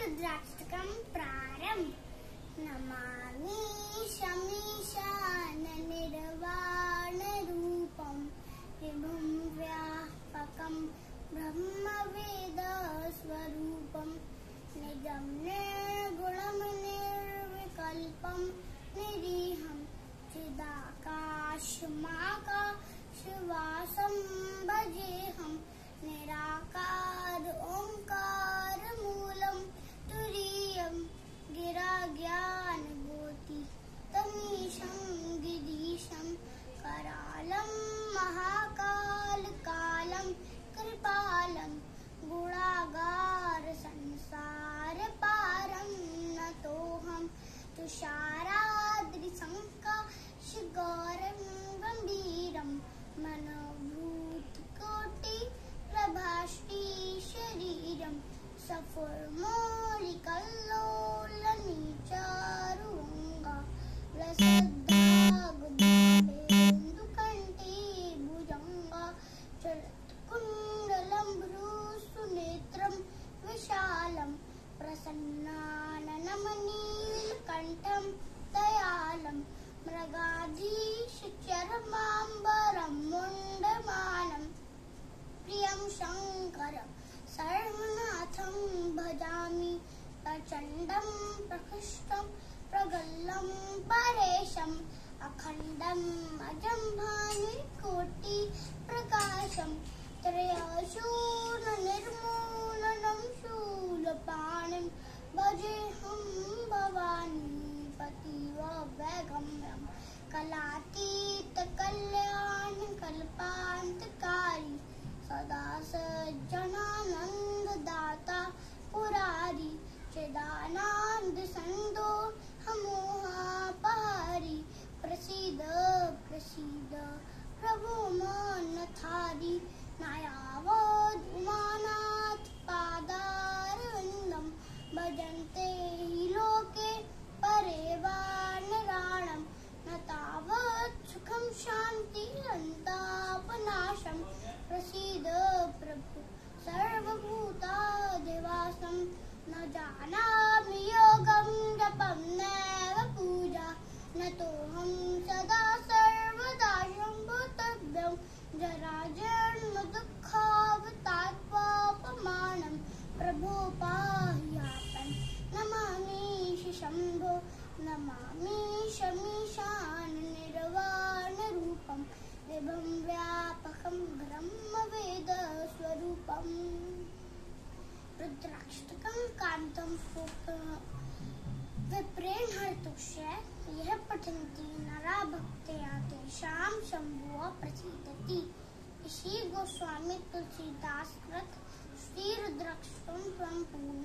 रुद्राष्टकम प्रारंभ। नमामि शमीशान निर्वाण रूपम विभुं व्यापकं ब्रह्मवेद स्वरूपम निजं निर्गुणं निर्विकल्पं निरीहं चिदाकाशमाकाशवासं भजेऽहं निराकार ओंकार मूलं तुरीयं गिरा ज्ञानज्योति तमीशं गिरीशं करालं महाकाल कालं कृपालं गुणागार संसार पारं नतोऽहं तुषाराद्रिसंकाशगौरं गंभीरं मनोभूतकोटि प्रभाष्टि शरीरं सफुर्मोलिकल्लोलनीचारुङ्गा लसद्दागुदाभेन्दुकण्ठे भुजङ्गा चलत्कुण्डलं भ्रूसुनेत्रं विशालं प्रसन्नाननमनीलकण्ठं दयालं मृगाधीशचरमाम्बरं मुण्डमानं प्रियं शङ्कर सर्वनाथं भजामि प्रचण्डं प्रकृष्टं प्रगल्लं परेशम् अखण्डम् अजं भानुकोटि प्रकाशं त्रयशूल निर्मूलनं शूलपाणिं भजेऽहं भवानी पतिवैगम्यं कलातीत कल्याण कल्पान्तकारी सदा सज्जनानन्ददाता पुरारी चिदानन्द सन्दो हमोहापहारी प्रसीद प्रसीद प्रभो मनथारी नायावद् उमानाथ पादारविन्दं भजन्ते हि लोके परे वा नराणं न तावत् सुखं शान्तिरन्तापनाशं प्रसीद प्रभु सर्वभूतादिवासं न जानामि योगं जपं नैव पूजा नतोऽहं सदा सर्वदा शम्भुतव्यं जराजन्म दुःखावतात्पापमानं प्रभो पाह्यापन् नमामि शम्भो नमामि शमीशान निर्वाणरूपं विभुं व्यापकं ब्रह्मवेद स्वरूपम्। रुद्राष्टकं कांतं विप्रेण हर्तुष्य यह पठन्ति नरा भक्त्या तेषां शम्भुः प्रसीदति। श्री गोस्वामी तुलसीदास कृत श्री रुद्राष्टकं संपूर्ण।